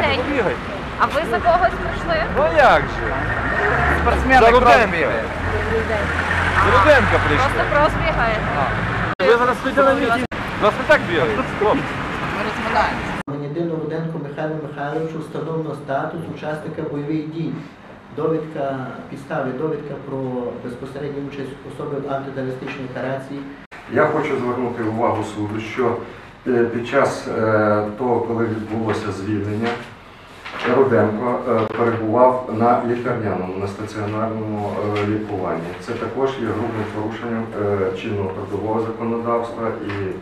день. Побігай. А ви за когось прийшли? Ну а як же? Спортсмени За крос Руденка. бігають. З Руденка Просто прийшли. крос бігаєте. Ви зараз стоїте на місці. Вас не так бігають. Хлопці. Ми розминаємося. Громадянину Руденку Михайлу Михайловичу встановлено статус учасника бойових дій. Довідка, підстави, довідка про безпосередню участь особи в антитерористичній операції. Я хочу звернути увагу суду, що під час того, коли відбулося звільнення, Руденко перебував на лікарняному, на стаціонарному лікуванні. Це також є грубим порушенням чинного трудового законодавства і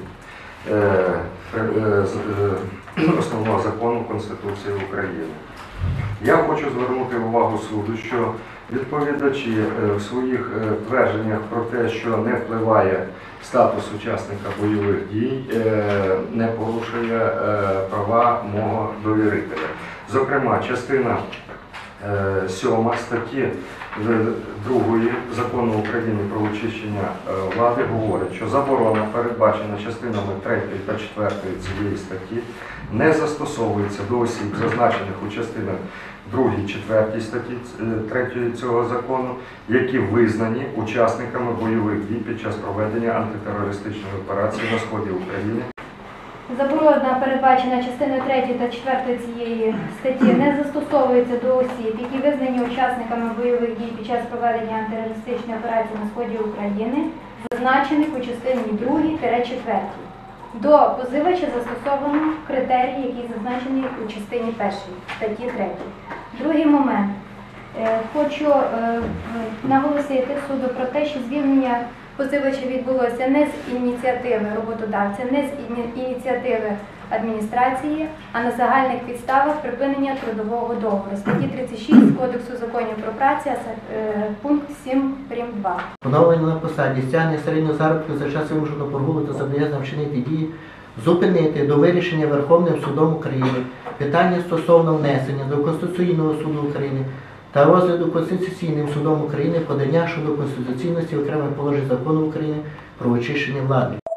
основного закону Конституції України. Я хочу звернути увагу суду, що відповідачі в своїх твердженнях про те, що не впливає статус учасника бойових дій, не порушує права мого довірителя. Зокрема, частина 7 статті 2 Закону України про очищення влади говорить, що заборона, передбачена частинами 3 та 4 цієї статті, не застосовується до осіб, зазначених у частинах 2, 4 статті 3 цього закону, які визнані учасниками бойових дій під час проведення антитерористичної операції на сході України. Заборона, передбачена частиною 3 та 4 цієї статті, не застосовується до осіб, які визнані учасниками бойових дій під час проведення антитерористичної операції на сході України, зазначених у частині 2-4. До позивача застосовано критерії, які зазначені у частині 1 статті 3. Другий момент. Хочу наголосити суду про те, що звільнення позивача відбулося не з ініціативи роботодавця, не з ініціативи адміністрації, а на загальних підставах припинення трудового договору. Статті 36 Кодексу законів про працю, пункт 7 прим. 2. Поновлення на посаді, стягнення середнього заробітку за час вимушеного прогулу та зобов'язання вчинити дії, зупинити до вирішення Верховним судом України питання стосовно внесення до Конституційного суду України та розгляду Конституційним судом України подання щодо конституційності окремих положень закону України про очищення влади.